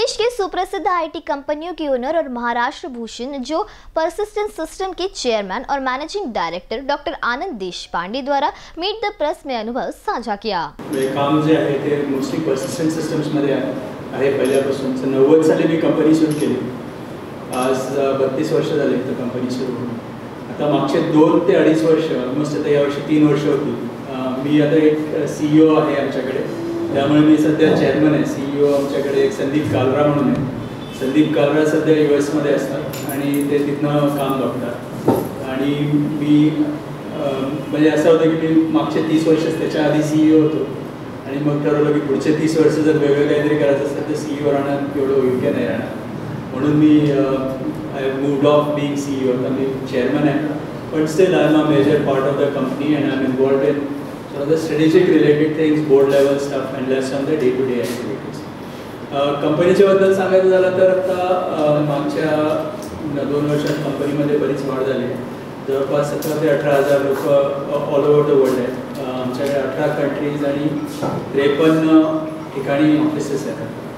देश के सुप्रसिद्ध आईटी कंपनियों के ओनर और महाराष्ट्र भूषण जो परसिस्टेंट सिस्टम के चेयरमैन और managing director doctor Anand Deshpande द्वारा मीट द प्रेस में अनुभव साझा किया। काम जे आहे ते मोस्टली परसिस्टेंट सिस्टम्स मध्ये आहे पहिल्यापासून 90 साली मी कंपनी सुरू केली। आज 32 वर्ष झाली तर कंपनी सुरू होऊन। आता मागचे 2 ते 2.5 वर्ष ऑलमोस्ट आता यावर्षी 3 वर्ष होती। मी आता एक सीईओ आहे आमच्याकडे, त्यामुळे मी सध्या चेअरमन आहे। सीईओ आमच्याकडे एक संदीप कालरा म्हणून आहे। संदीप कालरा सध्या US मध्ये असतात आणि ते तिथनं काम बघतात आणि मी म्हणजे असं होतं की मी मागचे 30 वर्ष त्याच्या आधी सीईओ होतो आणि मग ठरवलं की पुढचे 30 वर्ष जर वेगळं काहीतरी करायचं असेल तर सीईओ राहणार एवढं योग्य नाही राहणार, म्हणून मी I moved off being CEO. आता मी चेअरमन आहे, but still I am a major part of the company and I am involved in sort of the strategic related things, board level stuff and less on the day-to-day activities. कंपनीच्या बद्दल सांगायचं झालं तर आता मागच्या 2 वर्षात कंपनीमध्ये बरीच वाढ झाली। जवळपास 17 ते 18,000 लोक ऑल ओव्हर द वर्ल्ड आहेत। आमच्याकडे 18 कंट्रीज आणि 53 ठिकाणी ऑफिसेस आहेत।